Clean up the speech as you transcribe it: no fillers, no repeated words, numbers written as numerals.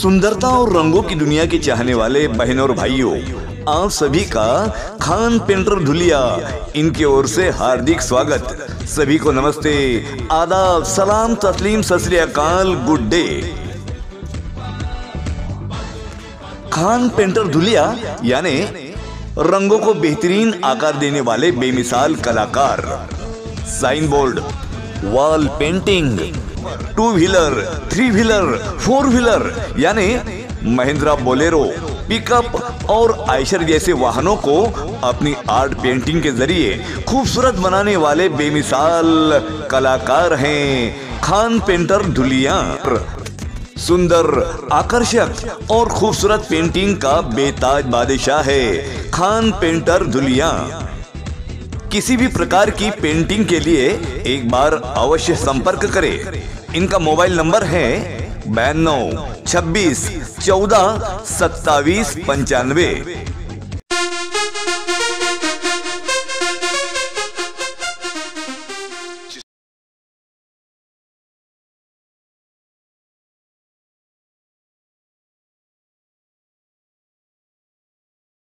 सुंदरता और रंगों की दुनिया के चाहने वाले बहनों और भाइयों, आप सभी का खान पेंटर धुलिया इनकी ओर से हार्दिक स्वागत। सभी को नमस्ते, आदाब, सलाम, तस्लीम, Sat Shri Akal, good day. Khan painter Dhulia यानी रंगों को बेहतरीन आकार देने वाले बेमिसाल कलाकार। Sign board, wall painting, two wheeler, three wheeler, four wheeler यानी महिंद्रा बोलेरो, पिकअप और आयशर जैसे वाहनों को अपनी आर्ट पेंटिंग के जरिए खूबसूरत बनाने वाले बेमिसाल कलाकार हैं खान पेंटर धुलिया। सुंदर, आकर्षक और खूबसूरत पेंटिंग का बेताज बादशाह है खान पेंटर धुलिया। किसी भी प्रकार की पेंटिंग के लिए एक बार अवश्य संपर्क करें। इनका मोबाइल नंबर है 92 26 14 27 95।